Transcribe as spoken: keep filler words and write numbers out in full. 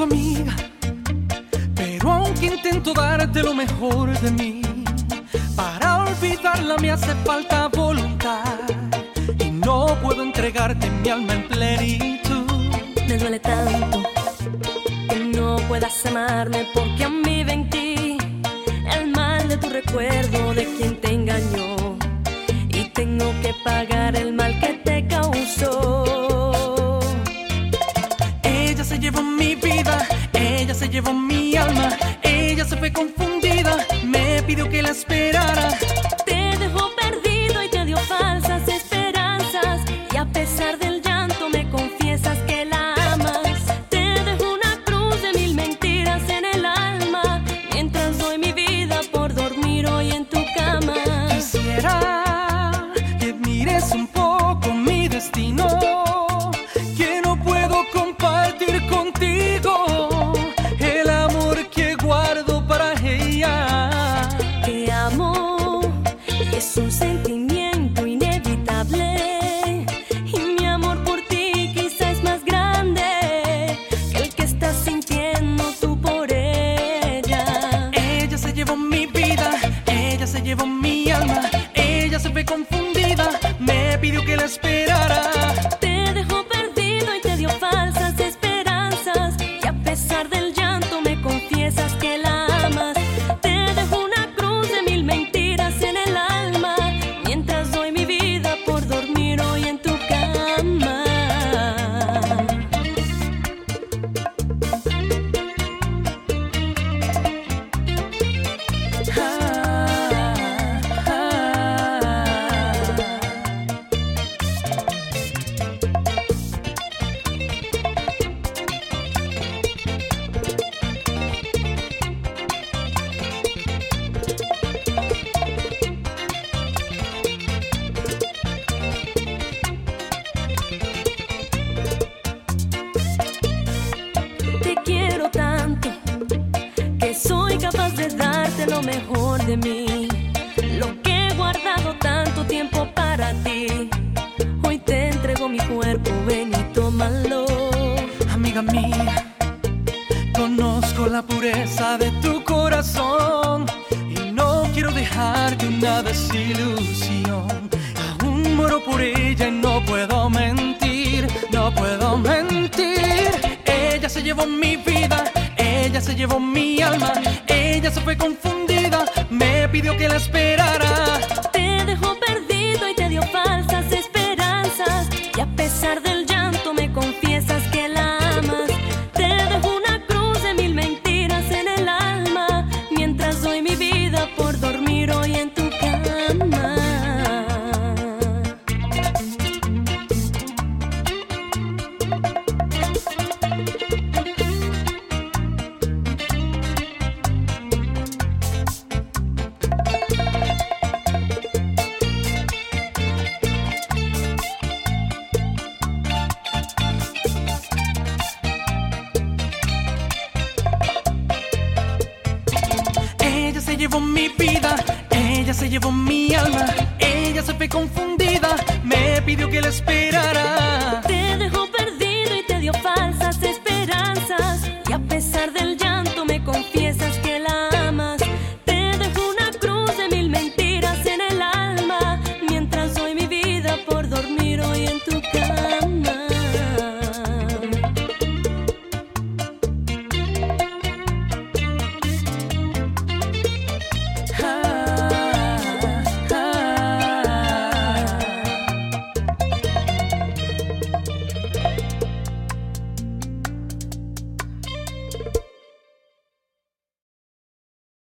tu amiga, pero aunque intento darte lo mejor de mí, para olvidarla me hace falta voluntad y no puedo entregarte mi alma en plenitud. Me duele tanto que no puedas amarme, porque aún vive en ti el mal de tu recuerdo de quien te engañó, y tengo que pagar el mal que te causó. Ella se llevó mi vida, ella se llevó mi alma, ella se fue confundida, me pidió que la esperara. Te dejó perdido y te dio falsas esperanzas, y a pesar del llanto me confiesas que la amas. Te dejo una cruz de mil mentiras en el alma, mientras doy mi vida por dormir hoy en tu cama. Quisiera que mires un poco mi destino, que no puedo compartir contigo el amor que guardo para ella. Te amo y es un sentimiento inevitable, y mi amor por ti quizá es más grande que el que estás sintiendo tú por ella. Ella se llevó mi vida, ella se llevó mi alma, ella se fue confundida, me pidió que la esperara. Te dejó perdido y te dio falsas esperanzas, y a pesar del llanto me confiesas que la amas. Te dejo una cruz de mil mentiras en el alma, mientras doy mi vida por dormir hoy en tu cama. Te quiero tanto que soy capaz de darte lo mejor de mí, lo que he guardado tanto tiempo para ti. Hoy te entrego mi cuerpo, ven y tómalo. Amiga mía, conozco la pureza de tu corazón y no quiero dejarte una desilusión. Aún muero por ella y no puedo mentir, no puedo mentir. Ella se llevó mi vida, ella se llevó mi alma, ella se fue confundida, me pidió que la esperara. Te dejó perdido y te dio falsas esperanzas, y a pesar del llanto me confiesas que la amas. Te dejo una cruz de mil mentiras en el alma, mientras doy mi vida por dormir hoy en tu cama. Ella se llevó mi vida, ella se llevó mi alma, ella se fue confundida, me pidió que la esperara. Te